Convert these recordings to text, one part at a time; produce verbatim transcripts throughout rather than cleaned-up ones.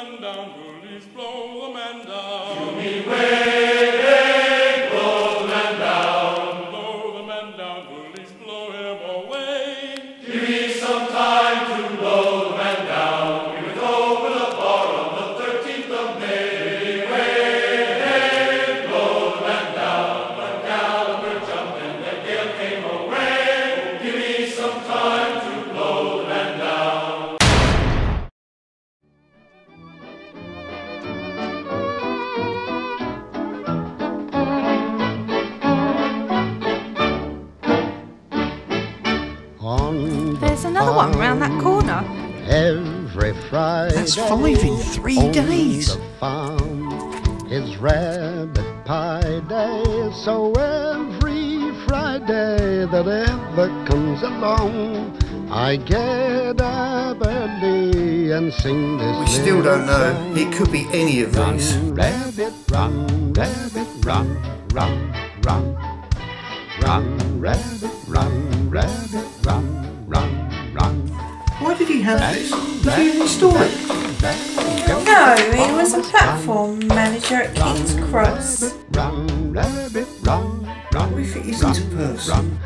man down, bullies blow the man down. Give me way, blow the man down. Blow the man down, bullies blow him away. Give me some time to blow the man down. We went over the bar on the thirteenth of May. Way, blow the man down. But Gallagher jumped and the gale came away. Give me some time to blow the man down. There's another one round that corner. Every Friday. That's five in three on days. The farm is rabbit pie day. So every Friday that ever comes along, I get up early and sing this. We still don't know. song. It could be any of Run, these. rabbit, run, rabbit, run, run, run, run, rabbit, run, rabbit, run, run, run. Why did he have this? Did he install it? No, he was a platform manager at King's Cross. Run, rabbit, run, run. What if it isn't a person?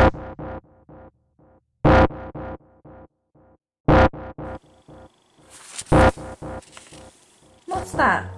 What's that?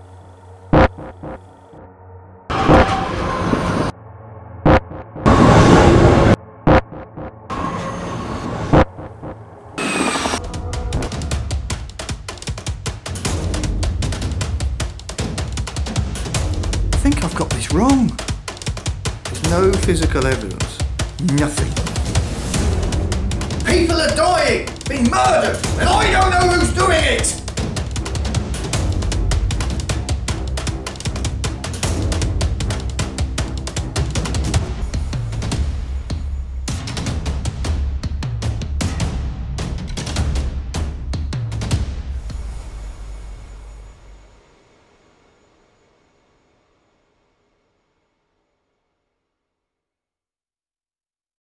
I think I've got this wrong. There's no physical evidence. Nothing. People are dying, being murdered, and I don't know